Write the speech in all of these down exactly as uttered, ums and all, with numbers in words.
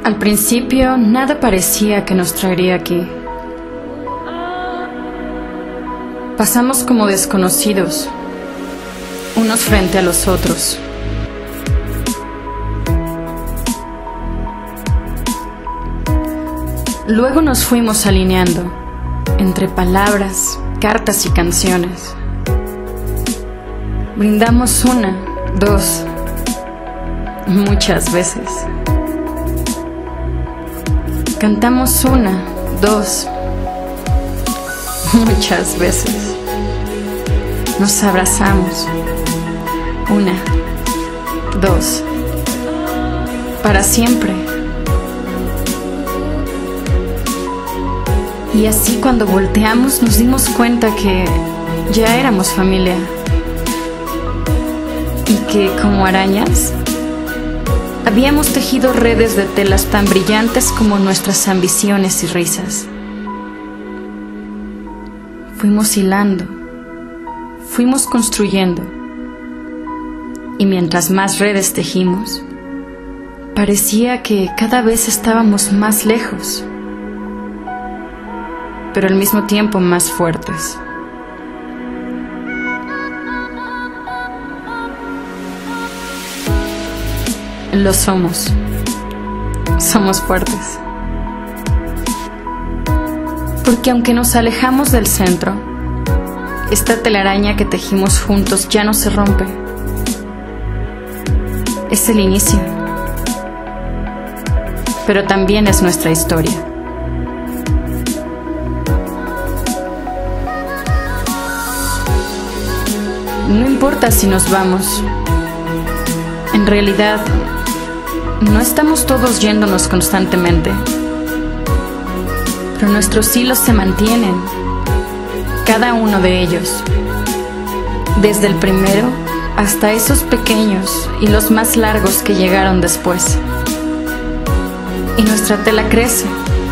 Al principio, nada parecía que nos traería aquí. Pasamos como desconocidos, unos frente a los otros. Luego nos fuimos alineando, entre palabras, cartas y canciones. Brindamos una, dos, muchas veces. Cantamos una, dos, muchas veces. Nos abrazamos, una, dos, para siempre. Y así cuando volteamos nos dimos cuenta que ya éramos familia. Y que como arañas habíamos tejido redes de telas tan brillantes como nuestras ambiciones y risas. Fuimos hilando, fuimos construyendo, y mientras más redes tejimos, parecía que cada vez estábamos más lejos, pero al mismo tiempo más fuertes. Lo somos. Somos fuertes. Porque aunque nos alejamos del centro, esta telaraña que tejimos juntos ya no se rompe. Es el inicio. Pero también es nuestra historia. No importa si nos vamos. En realidad, no estamos todos yéndonos constantemente, pero nuestros hilos se mantienen, cada uno de ellos, desde el primero hasta esos pequeños y los más largos que llegaron después. Y nuestra tela crece,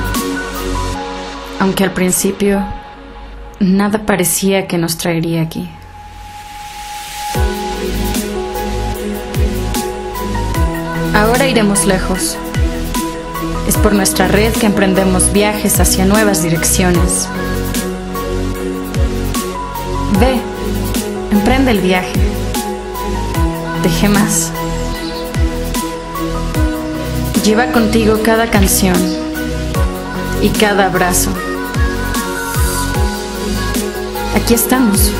aunque al principio nada parecía que nos traería aquí. Ahora iremos lejos. Es por nuestra red que emprendemos viajes hacia nuevas direcciones. Ve, emprende el viaje. Teje más. Lleva contigo cada canción y cada abrazo. Aquí estamos.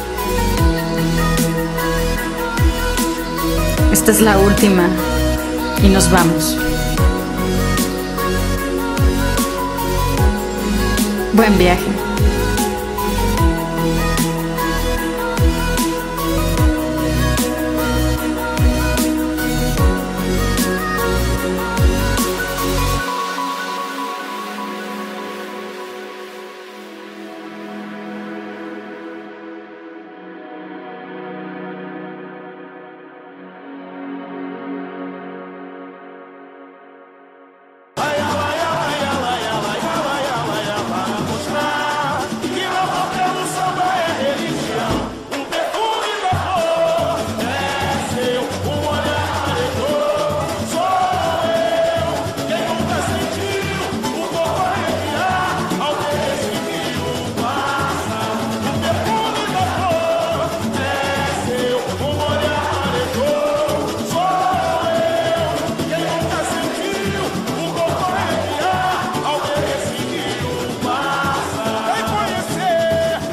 Esta es la última. Y nos vamos. Buen viaje.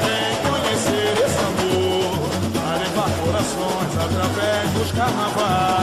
Através dos carnavais.